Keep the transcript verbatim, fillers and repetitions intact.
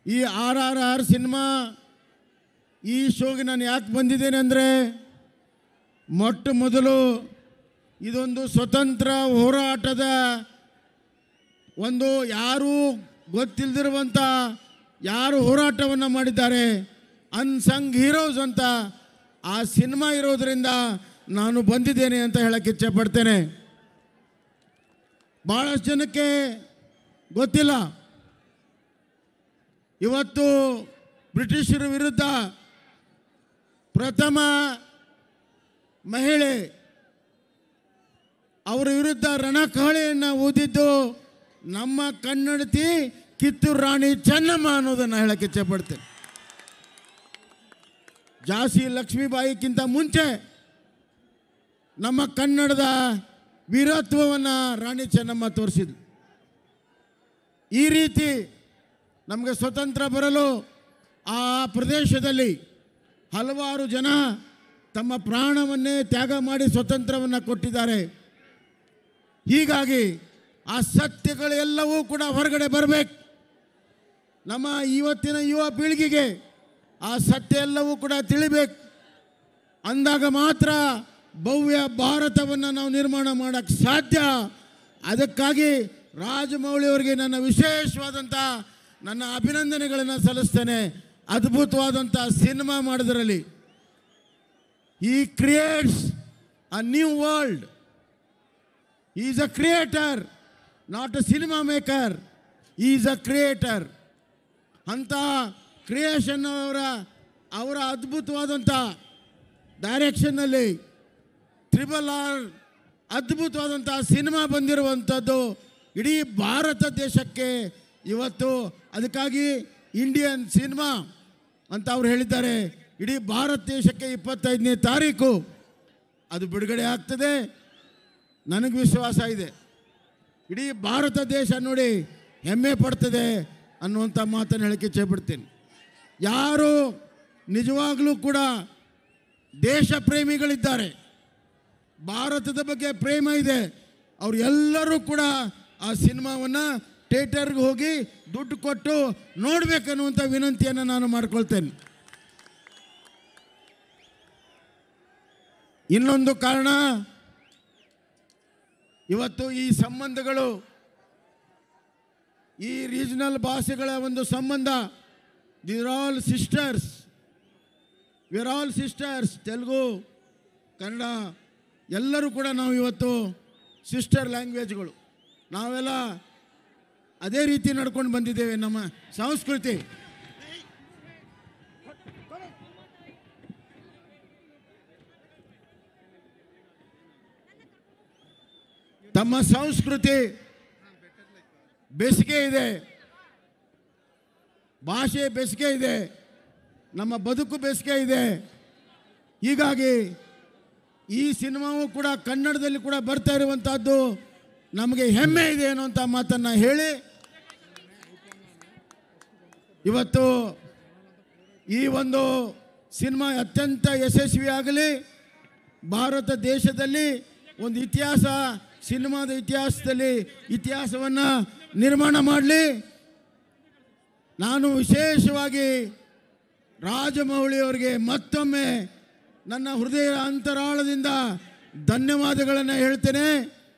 ಈ R R R cinema ಈ ಶೋಗೆ ನಾನು ಯಾಕೆ ಬಂದಿದ್ದೇನೆ ಅಂದರೆ, ಮೊಟ್ಟ ಮೊದಲು ಇದೊಂದು ಸ್ವತಂತ್ರ ಹೋರಾಟದ ಒಂದು ಯಾರೂ ಗೊತ್ತಿಲ್ಲದಿರುವಂಥ ಯಾರು ಹೋರಾಟವನ್ನು ಮಾಡಿದ್ದಾರೆ ಅನ್ಸಂಗ್ ಹೀರೋಸ್ ಅಂತ ಆ ಸಿನಿಮಾ ಇರೋದರಿಂದ ನಾನು ಬಂದಿದ್ದೇನೆ ಅಂತ ಹೇಳಕ್ಕೆ ಇಚ್ಛೆ ಪಡ್ತೇನೆ. ಭಾಳಷ್ಟು ಜನಕ್ಕೆ ಗೊತ್ತಿಲ್ಲ, ಇವತ್ತು ಬ್ರಿಟಿಷರ ವಿರುದ್ಧ ಪ್ರಥಮ ಮಹಿಳೆ ಅವರ ವಿರುದ್ಧ ರಣಕಹಳೆಯನ್ನು ಊದಿದ್ದು ನಮ್ಮ ಕನ್ನಡತಿ ಕಿತ್ತೂರು ರಾಣಿ ಚೆನ್ನಮ್ಮ ಅನ್ನೋದನ್ನು ಹೇಳಕ್ಕೆ ಇಚ್ಛೆ ಪಡ್ತೇನೆ. ಝಾನ್ಸಿ ಲಕ್ಷ್ಮೀಬಾಯಿಗಿಂತ ಮುಂಚೆ ನಮ್ಮ ಕನ್ನಡದ ವೀರತ್ವವನ್ನು ರಾಣಿ ಚೆನ್ನಮ್ಮ ತೋರಿಸಿದ್ರು. ಈ ರೀತಿ ನಮಗೆ ಸ್ವತಂತ್ರ ಬರಲು ಆ ಪ್ರದೇಶದಲ್ಲಿ ಹಲವಾರು ಜನ ತಮ್ಮ ಪ್ರಾಣವನ್ನೇ ತ್ಯಾಗ ಮಾಡಿ ಸ್ವತಂತ್ರವನ್ನು ಕೊಟ್ಟಿದ್ದಾರೆ. ಹೀಗಾಗಿ ಆ ಸತ್ಯಗಳೆಲ್ಲವೂ ಕೂಡ ಹೊರಗಡೆ ಬರಬೇಕು. ನಮ್ಮ ಇವತ್ತಿನ ಯುವ ಪೀಳಿಗೆಗೆ ಆ ಸತ್ಯ ಎಲ್ಲವೂ ಕೂಡ ತಿಳಿಬೇಕು. ಅಂದಾಗ ಮಾತ್ರ ಭವ್ಯ ಭಾರತವನ್ನು ನಾವು ನಿರ್ಮಾಣ ಮಾಡೋಕ್ಕೆ ಸಾಧ್ಯ. ಅದಕ್ಕಾಗಿ ರಾಜಮೌಳಿಯವರಿಗೆ ನನ್ನ ವಿಶೇಷವಾದಂಥ ನನ್ನ ಅಭಿನಂದನೆಗಳನ್ನು ಸಲ್ಲಿಸ್ತೇನೆ. ಅದ್ಭುತವಾದಂಥ ಸಿನಿಮಾ ಮಾಡೋದರಲ್ಲಿ he creates a new world. Is a creator, not a cinema maker, is a creator. ಅಂಥ ಕ್ರಿಯೇಷನ್ ಅವರ ಅವರ ಅದ್ಭುತವಾದಂಥ ಡೈರೆಕ್ಷನ್ನಲ್ಲಿ ಟ್ರಿಬಲ್ ಆರ್ ಅದ್ಭುತವಾದಂಥ ಸಿನಿಮಾ ಬಂದಿರುವಂಥದ್ದು ಇಡೀ ಭಾರತ ದೇಶಕ್ಕೆ ಇವತ್ತು. ಅದಕ್ಕಾಗಿ ಇಂಡಿಯನ್ ಸಿನಿಮಾ ಅಂತ ಅವ್ರು ಹೇಳಿದ್ದಾರೆ. ಇಡೀ ಭಾರತ ದೇಶಕ್ಕೆ ಇಪ್ಪತ್ತೈದನೇ ತಾರೀಕು ಅದು ಬಿಡುಗಡೆ ಆಗ್ತದೆ. ನನಗೆ ವಿಶ್ವಾಸ ಇದೆ, ಇಡೀ ಭಾರತ ದೇಶ ನೋಡಿ ಹೆಮ್ಮೆ ಪಡ್ತದೆ ಅನ್ನುವಂಥ ಮಾತನ್ನು ಹೇಳಕ್ಕೆ ಇಚ್ಛೆಪಡ್ತೀನಿ. ಯಾರು ನಿಜವಾಗಲೂ ಕೂಡ ದೇಶ ಪ್ರೇಮಿಗಳಿದ್ದಾರೆ, ಭಾರತದ ಬಗ್ಗೆ ಪ್ರೇಮ ಇದೆ, ಅವರು ಎಲ್ಲರೂ ಕೂಡ ಆ ಸಿನಿಮಾವನ್ನು ಥಿಯೇಟರ್ಗೆ ಹೋಗಿ ದುಡ್ಡು ಕೊಟ್ಟು ನೋಡಬೇಕನ್ನುವಂಥ ವಿನಂತಿಯನ್ನು ನಾನು ಮಾಡಿಕೊಳ್ತೇನೆ. ಇನ್ನೊಂದು ಕಾರಣ, ಇವತ್ತು ಈ ಸಂಬಂಧಗಳು, ಈ ರೀಜನಲ್ ಭಾಷೆಗಳ ಒಂದು ಸಂಬಂಧ, there all sisters, we are all sisters. Telugu, Kannada ಎಲ್ಲರೂ ಕೂಡ ನಾವು ಇವತ್ತು ಸಿಸ್ಟರ್ ಲ್ಯಾಂಗ್ವೇಜ್ಗಳು. ನಾವೆಲ್ಲ ಅದೇ ರೀತಿ ನಡ್ಕೊಂಡು ಬಂದಿದ್ದೇವೆ. ನಮ್ಮ ಸಂಸ್ಕೃತಿ ತಮ್ಮ ಸಂಸ್ಕೃತಿ ಬೇಸಿಗೆ ಇದೆ, ಭಾಷೆ ಬೇಸಿಗೆ ಇದೆ, ನಮ್ಮ ಬದುಕು ಬೇಸಿಗೆ ಇದೆ. ಹೀಗಾಗಿ ಈ ಸಿನಿಮಾವು ಕೂಡ ಕನ್ನಡದಲ್ಲಿ ಕೂಡ ಬರ್ತಾ ಇರುವಂಥದ್ದು ನಮಗೆ ಹೆಮ್ಮೆ ಇದೆ ಅನ್ನುವಂಥ ಮಾತನ್ನು ಹೇಳಿ, ಇವತ್ತು ಈ ಒಂದು ಸಿನಿಮಾ ಅತ್ಯಂತ ಯಶಸ್ವಿಯಾಗಲಿ, ಭಾರತ ದೇಶದಲ್ಲಿ ಒಂದು ಇತಿಹಾಸ, ಸಿನಿಮಾದ ಇತಿಹಾಸದಲ್ಲಿ ಇತಿಹಾಸವನ್ನು ನಿರ್ಮಾಣ ಮಾಡಲಿ. ನಾನು ವಿಶೇಷವಾಗಿ ರಾಜಮೌಳಿಯವರಿಗೆ ಮತ್ತೊಮ್ಮೆ ನನ್ನ ಹೃದಯ ಅಂತರಾಳದಿಂದ ಧನ್ಯವಾದಗಳನ್ನು ಹೇಳ್ತೇನೆ.